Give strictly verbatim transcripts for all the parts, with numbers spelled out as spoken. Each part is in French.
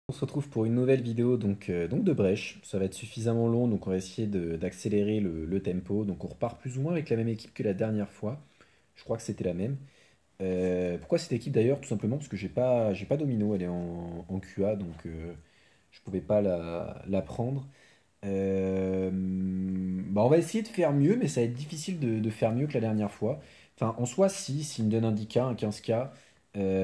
On se retrouve pour une nouvelle vidéo donc, euh, donc de brèche. Ça va être suffisamment long, donc on va essayer de- d'accélérer le, le tempo. Donc on repart plus ou moins avec la même équipe que la dernière fois. Je crois que c'était la même. Euh, pourquoi cette équipe d'ailleurs? Tout simplement parce que j'ai pas, j'ai pas Domino, elle est en, en Q A, donc euh, je pouvais pas la, la prendre. Euh, bah on va essayer de faire mieux, mais ça va être difficile de, de faire mieux que la dernière fois. Enfin, en soi, si, s'il me donne un dix K, un quinze K, euh,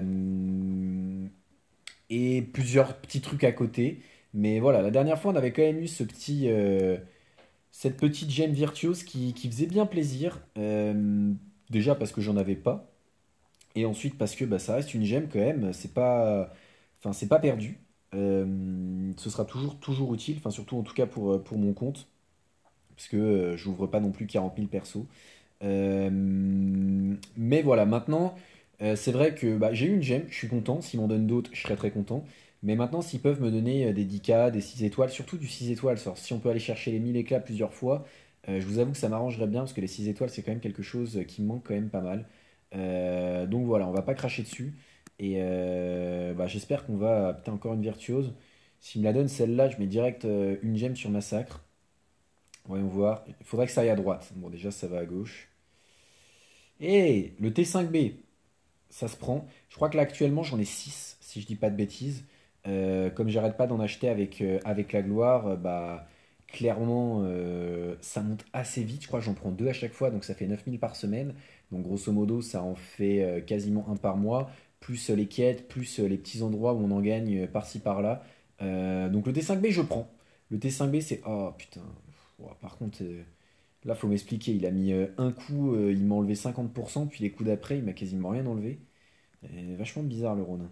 et plusieurs petits trucs à côté. Mais voilà, la dernière fois, on avait quand même eu ce petit, euh, cette petite gemme virtuose qui, qui faisait bien plaisir. Euh, déjà parce que j'en avais pas. Et ensuite parce que bah, ça reste une gemme quand même. C'est pas, enfin, c'est pas perdu. Euh, ce sera toujours, toujours utile. Enfin, surtout en tout cas pour, euh, pour mon compte. Parce que euh, j'ouvre pas non plus quarante mille persos. Euh, mais voilà, maintenant, euh, c'est vrai que bah, j'ai eu une gemme, je suis content. S'ils m'en donnent d'autres, je serais très content. Mais maintenant, s'ils peuvent me donner euh, des dix K, des six étoiles, surtout du six étoiles, alors, si on peut aller chercher les mille éclats plusieurs fois, euh, je vous avoue que ça m'arrangerait bien parce que les six étoiles, c'est quand même quelque chose qui me manque quand même pas mal. Euh, donc voilà, on va pas cracher dessus. Et euh, bah, j'espère qu'on va. Putain, encore une virtuose. S'il me la donne celle-là, je mets direct euh, une gemme sur massacre. Voyons voir. Il faudrait que ça aille à droite. Bon, déjà, ça va à gauche. Et le T cinq B, ça se prend. Je crois que là actuellement j'en ai six si je dis pas de bêtises. Euh, comme j'arrête pas d'en acheter avec, euh, avec la gloire, euh, bah clairement euh, ça monte assez vite. Je crois que j'en prends deux à chaque fois, donc ça fait neuf mille par semaine. Donc grosso modo ça en fait euh, quasiment un par mois, plus euh, les quêtes, plus euh, les petits endroits où on en gagne euh, par-ci par-là. Euh, donc le T cinq B je prends. Le T cinq B c'est... Oh putain. Ouah, par contre... euh, Là, faut m'expliquer. Il a mis euh, un coup, euh, il m'a enlevé cinquante pour cent, puis les coups d'après, il m'a quasiment rien enlevé. Et vachement bizarre le Ronin.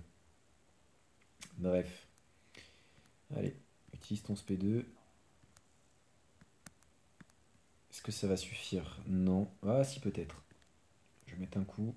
Bref. Allez, utilise ton S P deux. Est-ce que ça va suffire? Non. Ah, si, peut-être. Je vais mettre un coup.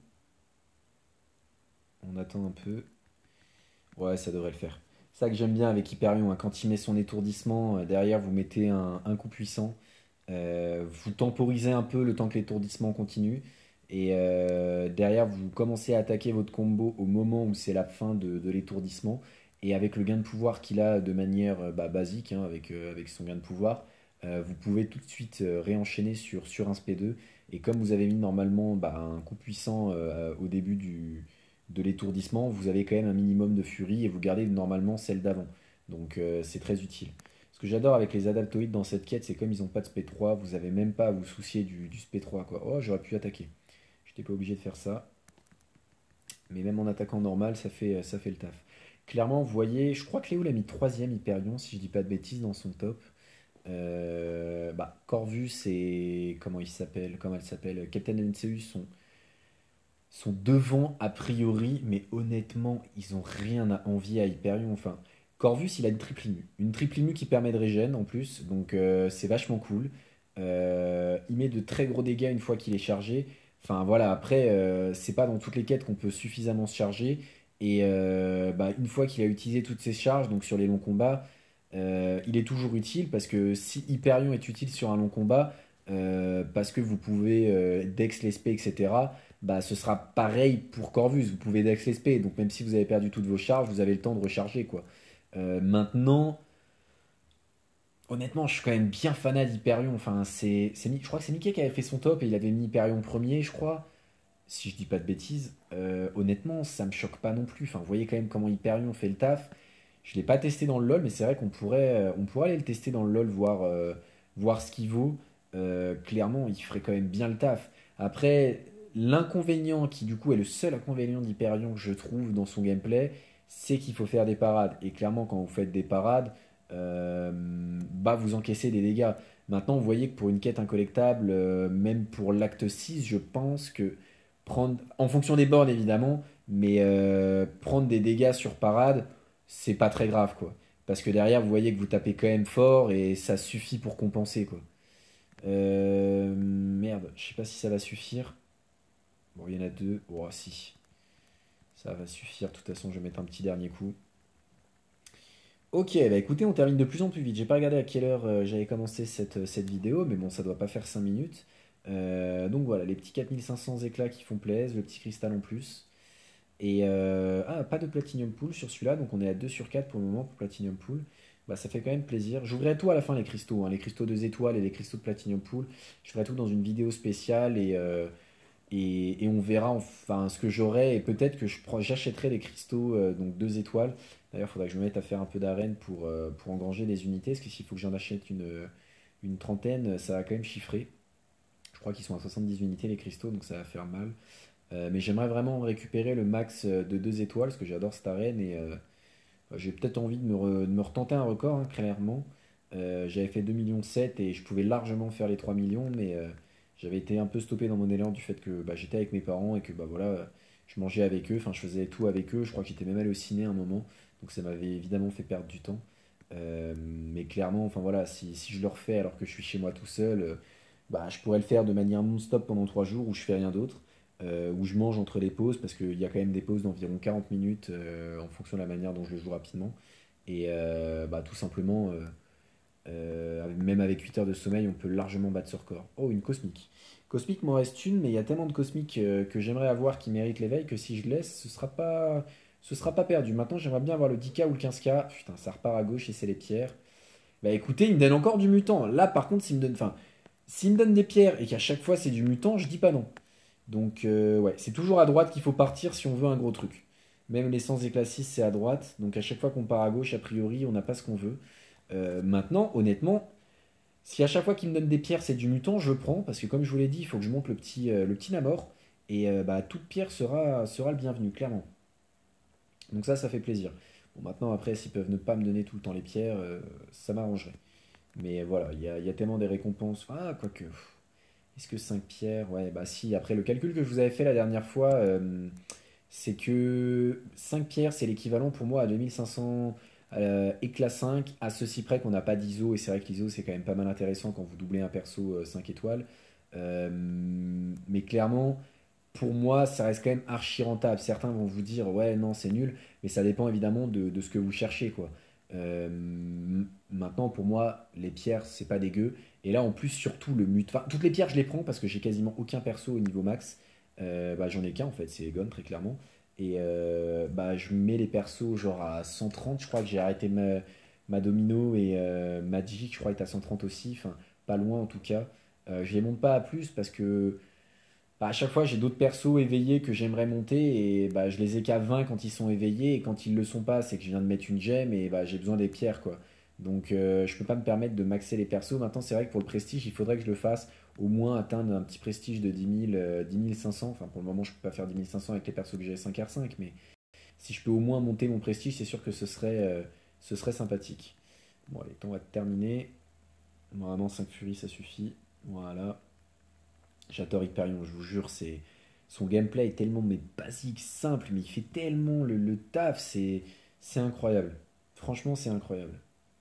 On attend un peu. Ouais, ça devrait le faire. C'est ça que j'aime bien avec Hyperion, hein. Quand il met son étourdissement, euh, derrière, vous mettez un, un coup puissant. Euh, vous temporisez un peu le temps que l'étourdissement continue. Et euh, derrière, vous commencez à attaquer votre combo au moment où c'est la fin de, de l'étourdissement. Et avec le gain de pouvoir qu'il a de manière euh, bah, basique, hein, avec, euh, avec son gain de pouvoir, euh, vous pouvez tout de suite euh, réenchaîner sur, sur un S P deux. Et comme vous avez mis normalement bah, un coup puissant euh, au début du, de l'étourdissement, vous avez quand même un minimum de furie et vous gardez normalement celle d'avant. Donc euh, c'est très utile. Ce que j'adore avec les adaptoïdes dans cette quête, c'est comme ils n'ont pas de S P trois, vous avez même pas à vous soucier du, du S P trois, quoi. Oh, j'aurais pu attaquer. J'étais pas obligé de faire ça. Mais même en attaquant normal, ça fait, ça fait le taf. Clairement, vous voyez, je crois que Léo l'a mis troisième Hyperion, si je dis pas de bêtises, dans son top. Euh, bah, Corvus et... Comment il s'appelle? Comment elle s'appelle? Captain N C U sont, sont devant a priori, mais honnêtement, ils ont rien à envier à Hyperion. Enfin, Corvus, il a une triple immu. Une triple immu qui permet de régène en plus, donc euh, c'est vachement cool. Euh, il met de très gros dégâts une fois qu'il est chargé. Enfin voilà, après, euh, c'est pas dans toutes les quêtes qu'on peut suffisamment se charger. Et euh, bah, une fois qu'il a utilisé toutes ses charges, donc sur les longs combats, euh, il est toujours utile parce que si Hyperion est utile sur un long combat, euh, parce que vous pouvez euh, dex les spé, et cetera, bah, ce sera pareil pour Corvus. Vous pouvez dex les spé, donc même si vous avez perdu toutes vos charges, vous avez le temps de recharger, quoi. Euh, maintenant, honnêtement, je suis quand même bien fanat d'Hyperion. Enfin, c'est, c'est, Mi- je crois que c'est Mickey qui avait fait son top et il avait mis Hyperion premier, je crois. Si je dis pas de bêtises. Euh, honnêtement, ça me choque pas non plus. Enfin, vous voyez quand même comment Hyperion fait le taf. Je l'ai pas testé dans le LoL, mais c'est vrai qu'on pourrait, euh, on pourrait aller le tester dans le LoL, voir, euh, voir ce qu'il vaut. Euh, clairement, il ferait quand même bien le taf. Après, l'inconvénient, qui du coup est le seul inconvénient d'Hyperion que je trouve dans son gameplay, c'est qu'il faut faire des parades. Et clairement, quand vous faites des parades, euh, bah vous encaissez des dégâts. Maintenant, vous voyez que pour une quête incollectable, euh, même pour l'acte six, je pense que prendre, en fonction des bornes évidemment, mais euh, prendre des dégâts sur parade, c'est pas très grave quoi. Parce que derrière, vous voyez que vous tapez quand même fort et ça suffit pour compenser quoi. Euh, merde, je sais pas si ça va suffire. Bon, il y en a deux. Oh, si. Ça va suffire. De toute façon, je vais mettre un petit dernier coup. Ok, bah écoutez, on termine de plus en plus vite. J'ai pas regardé à quelle heure euh, j'avais commencé cette, cette vidéo, mais bon, ça doit pas faire cinq minutes. Euh, donc voilà, les petits quatre mille cinq cents éclats qui font plaisir, le petit cristal en plus. Et euh, ah, pas de Platinum Pool sur celui-là, donc on est à deux sur quatre pour le moment pour Platinum Pool. Bah, ça fait quand même plaisir. J'ouvrirai tout à la fin les cristaux, hein, les cristaux deux étoiles et les cristaux de Platinum Pool. Je ferai tout dans une vidéo spéciale et, euh, et, et on verra enfin ce que j'aurai et peut-être que je prends- j'achèterai des cristaux euh, donc deux étoiles. D'ailleurs, il faudra que je me mette à faire un peu d'arène pour, euh, pour engranger des unités, parce que s'il faut que j'en achète une, une trentaine, ça va quand même chiffrer. Je crois qu'ils sont à soixante-dix unités les cristaux, donc ça va faire mal. Euh, mais j'aimerais vraiment récupérer le max euh, de deux étoiles, parce que j'adore cette arène et euh, j'ai peut-être envie de me, re- de me retenter un record, hein, clairement. Euh, j'avais fait deux virgule sept millions et je pouvais largement faire les trois millions, mais euh, j'avais été un peu stoppé dans mon élan du fait que bah, j'étais avec mes parents et que bah, voilà, euh, je mangeais avec eux, enfin je faisais tout avec eux. Je crois que j'étais même allé au ciné à un moment, donc ça m'avait évidemment fait perdre du temps. Euh, mais clairement, enfin voilà, si, si je le refais alors que je suis chez moi tout seul, euh, bah, je pourrais le faire de manière non-stop pendant trois jours où je fais rien d'autre, euh, où je mange entre les pauses, parce qu'il y a quand même des pauses d'environ quarante minutes euh, en fonction de la manière dont je le joue rapidement. Et euh, bah, tout simplement, euh, euh, même avec huit heures de sommeil, on peut largement battre ce record. Oh, une cosmique. Cosmique m'en reste une, mais il y a tellement de cosmiques euh, que j'aimerais avoir qui méritent l'éveil que si je laisse, ce sera pas, ce sera pas perdu. Maintenant, j'aimerais bien avoir le dix K ou le quinze K. Putain, ça repart à gauche et c'est les pierres. Bah écoutez, il me donne encore du mutant. Là, par contre, s'il me donne, enfin, s'il me donne des pierres et qu'à chaque fois c'est du mutant, je dis pas non. Donc, euh, ouais, c'est toujours à droite qu'il faut partir si on veut un gros truc. Même l'essence des classes six, c'est à droite. Donc, à chaque fois qu'on part à gauche, a priori, on n'a pas ce qu'on veut. Euh, maintenant, honnêtement, si à chaque fois qu'il me donne des pierres, c'est du mutant, je prends. Parce que, comme je vous l'ai dit, il faut que je monte le petit, euh, le petit Namor. Et euh, bah, toute pierre sera, sera le bienvenu, clairement. Donc, ça, ça fait plaisir. Bon, maintenant, après, s'ils peuvent ne pas me donner tout le temps les pierres, euh, ça m'arrangerait. Mais voilà, il y a, il y a tellement des récompenses. Ah, quoique. Est-ce que cinq pierres? Ouais, bah si. Après, le calcul que je vous avais fait la dernière fois, euh, c'est que cinq pierres, c'est l'équivalent pour moi à deux mille cinq cents euh, éclat cinq, à ceci près qu'on n'a pas d'I S O, et c'est vrai que l'I S O c'est quand même pas mal intéressant quand vous doublez un perso euh, cinq étoiles. Euh, mais clairement, pour moi, ça reste quand même archi rentable. Certains vont vous dire, ouais, non, c'est nul, mais ça dépend évidemment de, de ce que vous cherchez, quoi. Euh, Maintenant, pour moi, les pierres, c'est pas dégueu. Et là, en plus, surtout le mut. Enfin, toutes les pierres, je les prends parce que j'ai quasiment aucun perso au niveau max. Euh, bah, j'en ai qu'un en fait, c'est Egon, très clairement. Et euh, bah, je mets les persos genre à cent trente. Je crois que j'ai arrêté ma, ma Domino et euh, Magic, je crois, est à cent trente aussi. Enfin, pas loin en tout cas. Euh, je les monte pas à plus parce que bah, à chaque fois, j'ai d'autres persos éveillés que j'aimerais monter et bah, je les ai qu'à vingt quand ils sont éveillés et quand ils le sont pas, c'est que je viens de mettre une gemme et bah, j'ai besoin des pierres quoi. Donc euh, je peux pas me permettre de maxer les persos. Maintenant, c'est vrai que pour le prestige, il faudrait que je le fasse au moins atteindre un petit prestige de dix mille, euh, dix mille cinq cents. Enfin, pour le moment, je peux pas faire dix mille cinq cents avec les persos que j'ai cinq R cinq, mais si je peux au moins monter mon prestige, c'est sûr que ce serait, euh, ce serait sympathique. Bon, allez, on va terminer. Normalement, cinq furies, ça suffit. Voilà. J'adore Hyperion, je vous jure, c'est son gameplay est tellement mais basique, simple, mais il fait tellement le, le taf, c'est c'est incroyable. Franchement, c'est incroyable.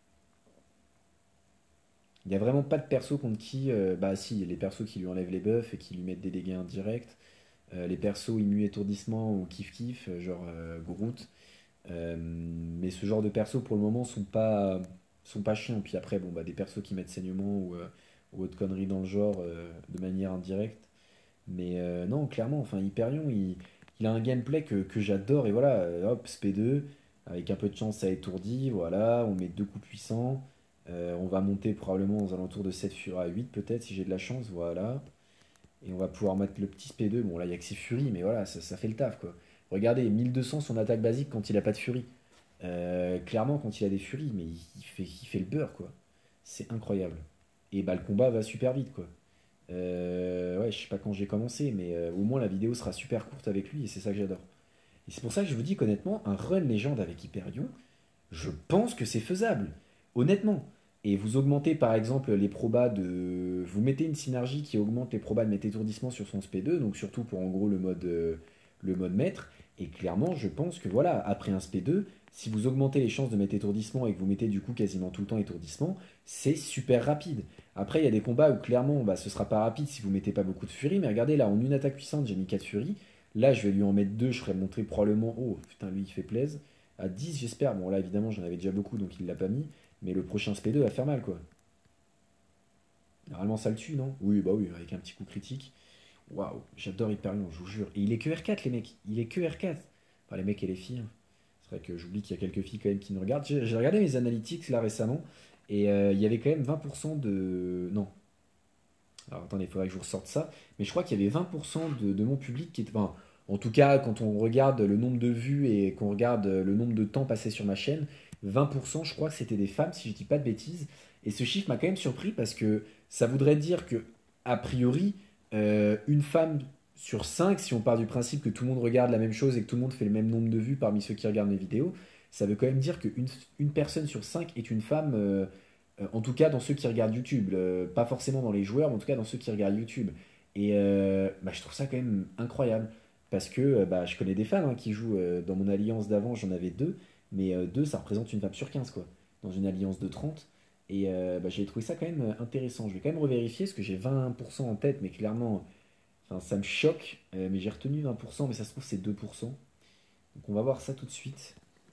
Il n'y a vraiment pas de perso contre qui, euh, bah si, les persos qui lui enlèvent les buffs et qui lui mettent des dégâts indirects, euh, les persos immu étourdissement ou kiff kiff, euh, genre euh, Groot. Euh, mais ce genre de persos pour le moment sont pas sont pas chiants. Puis après, bon bah des persos qui mettent saignement ou, euh, ou autre connerie dans le genre euh, de manière indirecte. Mais euh, non, clairement, enfin, Hyperion, il, il a un gameplay que, que j'adore. Et voilà, euh, hop, S P deux, avec un peu de chance, ça étourdit. Voilà, on met deux coups puissants. Euh, on va monter probablement aux alentours de sept Fury à huit, peut-être, si j'ai de la chance. Voilà. Et on va pouvoir mettre le petit S P deux. Bon, là, il n'y a que ses Fury, mais voilà, ça, ça fait le taf, quoi. Regardez, mille deux cents son attaque basique quand il a pas de Fury. Euh, clairement, quand il a des Fury, mais il, il fait, il fait le beurre, quoi. C'est incroyable. Et bah, le combat va super vite, quoi. Euh, ouais, je sais pas quand j'ai commencé, mais euh, au moins la vidéo sera super courte avec lui et c'est ça que j'adore. Et c'est pour ça que je vous dis qu'honnêtement, un run légende avec Hyperion, je pense que c'est faisable. Honnêtement. Et vous augmentez par exemple les probas de. Vous mettez une synergie qui augmente les probas de mettre étourdissement sur son S P deux, donc surtout pour en gros le mode, euh, le mode maître. Et clairement, je pense que voilà, après un S P deux, si vous augmentez les chances de mettre étourdissement et que vous mettez du coup quasiment tout le temps étourdissement, c'est super rapide. Après, il y a des combats où clairement bah, ce sera pas rapide si vous mettez pas beaucoup de furie, mais regardez là, en une attaque puissante, j'ai mis quatre furies. Là, je vais lui en mettre deux, je ferai montrer probablement. Oh putain, lui il fait plaise à dix, j'espère. Bon, là, évidemment, j'en avais déjà beaucoup, donc il l'a pas mis. Mais le prochain S P deux va faire mal, quoi. Normalement, ça le tue, non? Oui, bah oui, avec un petit coup critique. Waouh, j'adore Hyperion, je vous jure. Et il est que R quatre, les mecs. Il est que R quatre. Enfin, les mecs et les filles, hein. C'est vrai que j'oublie qu'il y a quelques filles quand même qui nous regardent. J'ai j'ai regardé mes analytics là récemment et euh, il y avait quand même vingt pour cent de... Non, alors attendez, il faudrait que je vous ressorte ça. Mais je crois qu'il y avait vingt pour cent de, de mon public qui était... Enfin, en tout cas, quand on regarde le nombre de vues et qu'on regarde le nombre de temps passé sur ma chaîne, vingt pour cent je crois que c'était des femmes, si je dis pas de bêtises. Et ce chiffre m'a quand même surpris parce que ça voudrait dire que, a priori, euh, une femme sur cinq, si on part du principe que tout le monde regarde la même chose et que tout le monde fait le même nombre de vues parmi ceux qui regardent mes vidéos, ça veut quand même dire qu'une une personne sur cinq est une femme. euh, euh, en tout cas, dans ceux qui regardent YouTube. Euh, pas forcément dans les joueurs, mais en tout cas dans ceux qui regardent YouTube. Et euh, bah, je trouve ça quand même incroyable. Parce que euh, bah, je connais des femmes hein, qui jouent euh, dans mon alliance d'avant, j'en avais deux. Mais euh, deux, ça représente une femme sur quinze quoi. Dans une alliance de trente. Et euh, bah, j'ai trouvé ça quand même euh, intéressant. Je vais quand même revérifier, parce que j'ai vingt pour cent en tête, mais clairement, enfin, ça me choque. Euh, mais j'ai retenu vingt pour cent, mais ça se trouve, c'est deux pour cent. Donc on va voir ça tout de suite.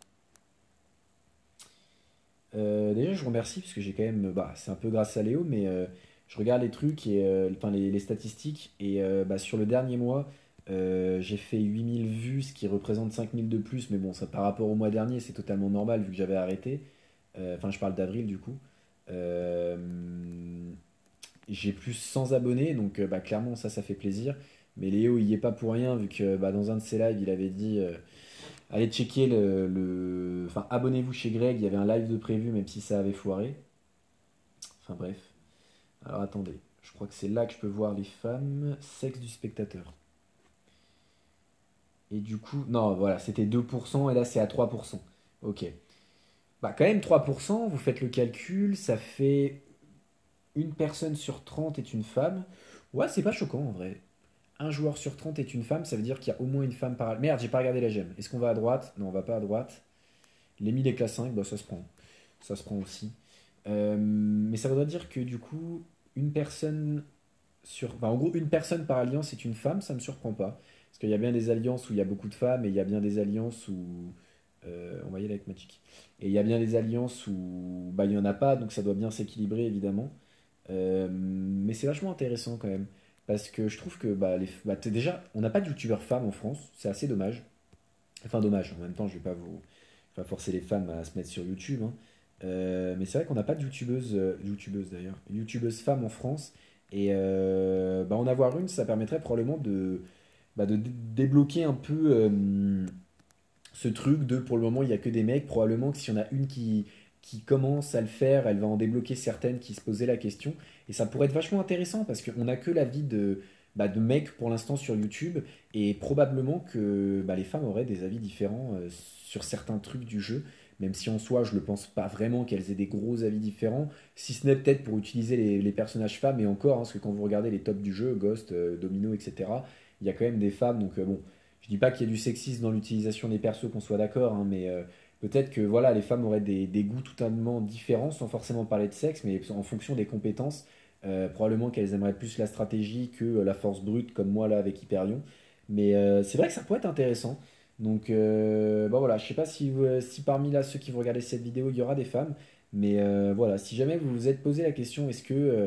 Euh, déjà, je vous remercie parce que j'ai quand même, bah, c'est un peu grâce à Léo, mais euh, je regarde les trucs et euh, enfin les, les statistiques et euh, bah, sur le dernier mois, euh, j'ai fait huit mille vues, ce qui représente cinq mille de plus, mais bon, ça par rapport au mois dernier, c'est totalement normal vu que j'avais arrêté. Euh, Enfin, je parle d'avril du coup. Euh, j'ai plus cent abonnés, donc euh, bah, clairement ça, ça fait plaisir. Mais Léo, il y est pas pour rien vu que bah, dans un de ses lives, il avait dit. euh, Allez checker le, le- Enfin, abonnez-vous chez Greg, il y avait un live de prévu, même si ça avait foiré. Enfin bref. Alors attendez, je crois que c'est là que je peux voir les femmes. Sexe du spectateur. Et du coup, non, voilà, c'était deux pour cent et là c'est à trois pour cent. Ok. Bah quand même trois pour cent, vous faites le calcul, ça fait une personne sur trente est une femme. Ouais, c'est pas choquant en vrai. Un joueur sur trente est une femme, ça veut dire qu'il y a au moins une femme par... Merde, j'ai pas regardé la gemme. Est-ce qu'on va à droite? Non, on va pas à droite. Les mille et classe cinq, bah ça se prend. Ça se prend aussi. Euh, mais ça voudrait dire que du coup, une personne sur. Enfin, en gros, une personne par alliance est une femme, ça me surprend pas. Parce qu'il y a bien des alliances où il y a beaucoup de femmes et il y a bien des alliances où. Euh, on va y aller avec Magic. Et il y a bien des alliances où bah, il n'y en a pas, donc ça doit bien s'équilibrer évidemment. Euh, mais c'est vachement intéressant quand même. Parce que je trouve que bah, les... bah, t'es- déjà, on n'a pas de youtubeurs femmes en France, c'est assez dommage. Enfin, dommage, en même temps, je vais pas vous je vais pas forcer les femmes à se mettre sur YouTube, hein. Euh, mais c'est vrai qu'on n'a pas de youtubeuse, euh, youtubeuse d'ailleurs, une youtubeuse femme en France. Et euh, bah, en avoir une, ça permettrait probablement de, bah, de dé- débloquer un peu euh, ce truc de pour le moment il n'y a que des mecs. Probablement que s'il y en a une qui, qui commence à le faire, elle va en débloquer certaines qui se posaient la question. Et ça pourrait être vachement intéressant parce qu'on n'a que l'avis de, bah, de mecs pour l'instant sur YouTube. Et probablement que bah, les femmes auraient des avis différents euh, sur certains trucs du jeu. Même si en soi, je ne le pense pas vraiment qu'elles aient des gros avis différents. Si ce n'est peut-être pour utiliser les, les personnages femmes. Et encore, hein, parce que quand vous regardez les tops du jeu, Ghost, euh, Domino, et cetera, il y a quand même des femmes. Donc euh, bon, je dis pas qu'il y a du sexisme dans l'utilisation des persos, qu'on soit d'accord, hein, mais euh, peut-être que voilà, les femmes auraient des, des goûts totalement différents, sans forcément parler de sexe, mais en fonction des compétences. Euh, probablement qu'elles aimeraient plus la stratégie que euh, la force brute, comme moi là avec Hyperion. Mais euh, c'est vrai que ça pourrait être intéressant. Donc euh, bah voilà, je sais pas si, vous- si parmi là ceux qui vont regarder cette vidéo, il y aura des femmes. Mais euh, voilà, si jamais vous vous êtes posé la question, est-ce que euh,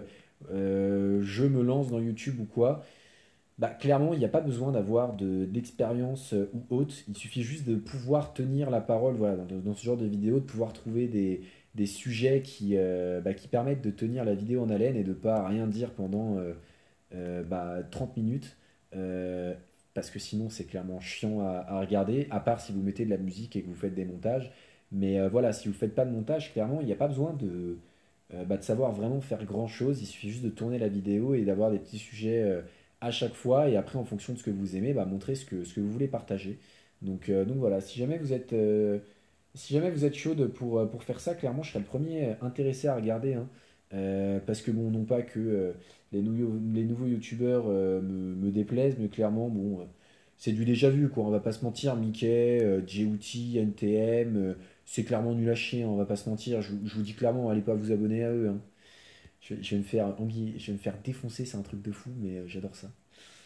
euh, je me lance dans YouTube ou quoi? Bah, clairement, il n'y a pas besoin d'avoir de- d'expérience euh, ou autre. Il suffit juste de pouvoir tenir la parole voilà, dans, dans ce genre de vidéo, de pouvoir trouver des, des sujets qui, euh, bah, qui permettent de tenir la vidéo en haleine et de ne pas rien dire pendant euh, euh, bah, trente minutes. Euh, parce que sinon, c'est clairement chiant à, à regarder, à part si vous mettez de la musique et que vous faites des montages. Mais euh, voilà, si vous ne faites pas de montage, clairement, il n'y a pas besoin de, euh, bah, de savoir vraiment faire grand-chose. Il suffit juste de tourner la vidéo et d'avoir des petits sujets euh, à chaque fois. Et après, en fonction de ce que vous aimez, bah, montrer ce que, ce que vous voulez partager. Donc, euh, donc voilà, si jamais vous êtes, euh, si jamais vous êtes chaude pour, euh, pour faire ça, clairement, je serais le premier euh, intéressé à regarder, hein. Euh, parce que bon, non pas que euh, les, nouveaux, les nouveaux youtubeurs euh, me, me déplaisent, mais clairement, bon, euh, c'est du déjà vu, quoi. On va pas se mentir, Mickey, euh, J-Outi, N T M, euh, c'est clairement nul à chier, hein, on va pas se mentir. Je, vous je vous dis clairement, allez pas vous abonner à eux, hein. Je, vais je vais me faire, Anguille- je vais me faire défoncer, c'est un truc de fou, mais euh, j'adore ça.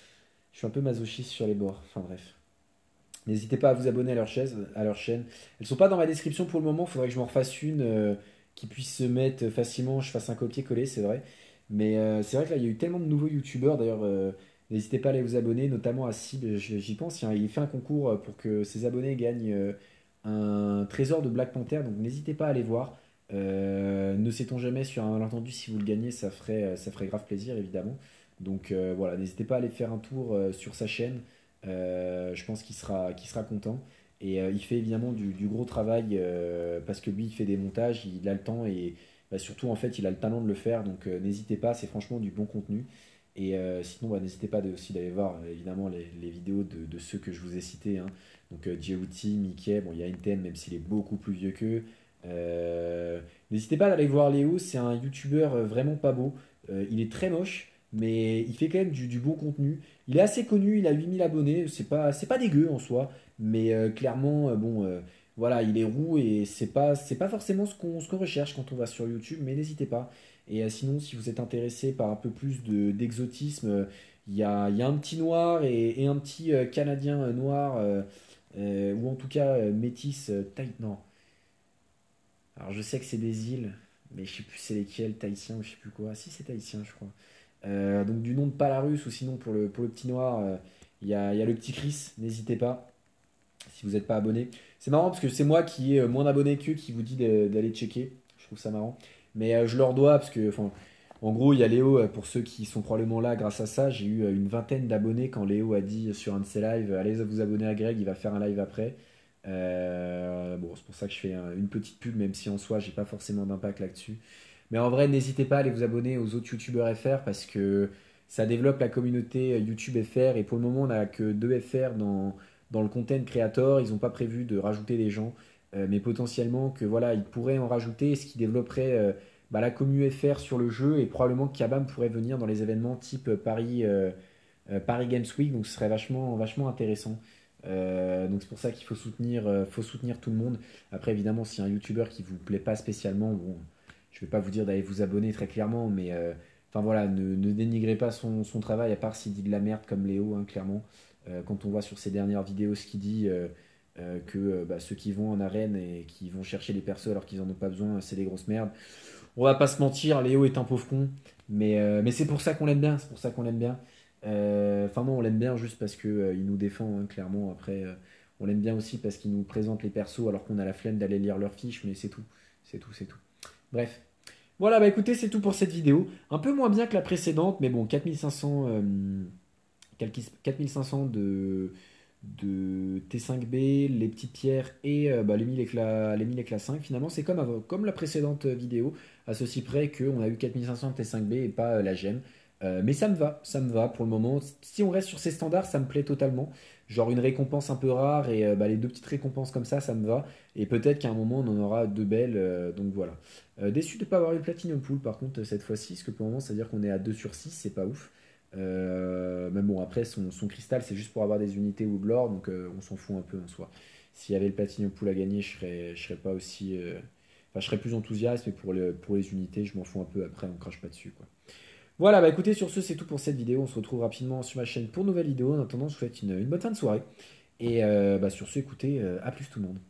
Je suis un peu masochiste sur les bords, enfin bref. N'hésitez pas à vous abonner à leur chaise, à leur chaîne. Elles sont pas dans ma description pour le moment, faudrait que je m'en refasse une euh, qui puisse se mettre facilement, je fasse un copier-coller, c'est vrai. Mais euh, c'est vrai que là, il y a eu tellement de nouveaux youtubeurs, d'ailleurs, euh, N'hésitez pas à aller vous abonner, notamment à Sib, j'y pense, il fait un concours pour que ses abonnés gagnent euh, un trésor de Black Panther, donc n'hésitez pas à aller voir. Euh, ne sait-on jamais sur un malentendu, si vous le gagnez, ça ferait, ça ferait grave plaisir évidemment. Donc euh, voilà, n'hésitez pas à aller faire un tour euh, sur sa chaîne. Euh, je pense qu'il sera, qu'il sera content. Et euh, il fait évidemment du, du gros travail euh, parce que lui il fait des montages, il a le temps et bah, surtout en fait il a le talent de le faire. Donc euh, n'hésitez pas, c'est franchement du bon contenu. Et euh, sinon, bah, n'hésitez pas de- aussi d'aller voir euh, évidemment les, les vidéos de, de ceux que je vous ai cités, hein. Donc euh, J O T, Mickey, bon il y a Inten même s'il est beaucoup plus vieux qu'eux. Euh, N'hésitez pas à aller voir Léo, c'est un youtubeur euh, vraiment pas beau. Euh, il est très moche, mais il fait quand même du, du bon contenu. Il est assez connu, il a huit mille abonnés, c'est pas, c'est pas dégueu en soi, mais euh, clairement, euh, bon, euh, voilà, il est roux et c'est pas, c'est pas forcément ce qu'on ce qu'on recherche quand on va sur YouTube, mais n'hésitez pas. Et euh, sinon, si vous êtes intéressé par un peu plus de, d'exotisme, euh, il y a, il y a un petit noir et, et un petit euh, Canadien euh, noir, euh, euh, ou en tout cas euh, métis, euh, taille, non. Alors je sais que c'est des îles, mais je sais plus c'est lesquelles, tahitien ou je sais plus quoi. Si c'est tahitien, je crois. Euh, donc du nom de Palarus ou sinon pour le, pour le petit noir, euh, il y a, il y a le petit Chris, n'hésitez pas si vous n'êtes pas abonné. C'est marrant parce que c'est moi qui ai euh, moins d'abonnés qu'eux qui vous dit de- d'aller checker. Je trouve ça marrant. Mais euh, je leur dois parce que, enfin, en gros, il y a Léo, euh, pour ceux qui sont probablement là grâce à ça, j'ai eu euh, une vingtaine d'abonnés quand Léo a dit sur un de ses lives, allez vous abonner à Greg, il va faire un live après. Euh, bon, c'est pour ça que je fais un- une petite pub, même si en soi, j'ai pas forcément d'impact là-dessus. Mais en vrai, n'hésitez pas à aller vous abonner aux autres YouTubeurs F R parce que ça développe la communauté euh, YouTube F R et pour le moment, on n'a que deux F R dans dans le content creator, ils n'ont pas prévu de rajouter des gens, euh, mais potentiellement que voilà, ils pourraient en rajouter, ce qui développerait euh, bah, la commu F R sur le jeu et probablement que Kabam pourrait venir dans les événements type euh, Paris, euh, euh, Paris Games Week, donc ce serait vachement, vachement intéressant. Euh, donc c'est pour ça qu'il faut soutenir, euh, faut soutenir tout le monde. Après évidemment, si un YouTuber qui vous plaît pas spécialement, bon, je vais pas vous dire d'aller vous abonner très clairement, mais euh, enfin voilà, ne, ne dénigrez pas son, son travail à part s'il dit de la merde comme Léo, hein, clairement. Euh, quand on voit sur ses dernières vidéos ce qu'il dit, euh, euh, que euh, bah, ceux qui vont en arène et qui vont chercher les persos alors qu'ils en ont pas besoin, c'est des grosses merdes. On va pas se mentir, Léo est un pauvre con, mais, euh, mais c'est pour ça qu'on l'aime bien, c'est pour ça qu'on l'aime bien. Euh, Enfin non, on l'aime bien juste parce que euh, il nous défend, hein, clairement. Après, euh, on l'aime bien aussi parce qu'il nous présente les persos alors qu'on a la flemme d'aller lire leurs fiches, mais c'est tout, c'est tout, c'est tout. Bref. Voilà, bah écoutez, c'est tout pour cette vidéo. Un peu moins bien que la précédente, mais bon, quatre mille cinq cents, euh, quatre mille cinq cents de, de T cinq B, les petites pierres et euh, bah, les mille éclats, les mille éclats cinq. Finalement, c'est comme, avant- comme la précédente vidéo, à ceci près qu'on a eu quatre mille cinq cents de T cinq B et pas euh, la gemme. Euh, mais ça me va, ça me va pour le moment. Si on reste sur ces standards, ça me plaît totalement. Genre une récompense un peu rare et euh, bah, les deux petites récompenses comme ça, ça me va. Et peut-être qu'à un moment, on en aura deux belles. Euh, donc voilà. Euh, déçu de ne pas avoir eu le Platinum Pool par contre cette fois-ci, parce que pour le moment, ça veut dire qu'on est à deux sur six, c'est pas ouf. Euh, mais bon, après, son, son cristal, c'est juste pour avoir des unités ou de l'or, donc euh, on s'en fout un peu en soi. S'il y avait le Platinum Pool à gagner, je serais, je serais pas aussi. euh, Enfin, je serais plus enthousiaste, mais pour, le, pour les unités, je m'en fous un peu. Après, on crache pas dessus, quoi. Voilà, bah écoutez, sur ce, c'est tout pour cette vidéo. On se retrouve rapidement sur ma chaîne pour une nouvelle vidéo. En attendant, je vous souhaite une, une bonne fin de soirée. Et euh, bah, sur ce, écoutez, euh, à plus tout le monde.